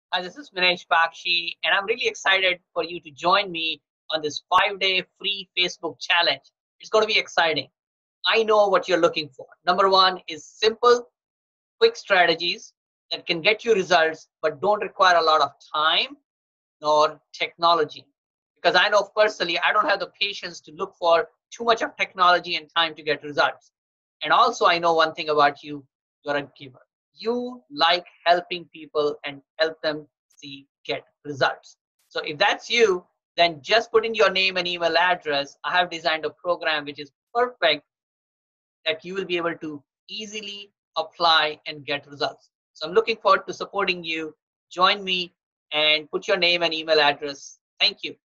Hi, this is Vinesh Bakshi, and I'm really excited for you to join me on this 5-day free Facebook challenge. It's going to be exciting. I know what you're looking for. Number one is simple, quick strategies that can get you results but don't require a lot of time nor technology. Because I know personally, I don't have the patience to look for too much of technology and time to get results. And also, I know one thing about you, you're a giver. You like helping people and help them see get results. So if that's you, then just put in your name and email address. I have designed a program which is perfect that you will be able to easily apply and get results. So I'm looking forward to supporting you. Join me and put your name and email address. Thank you.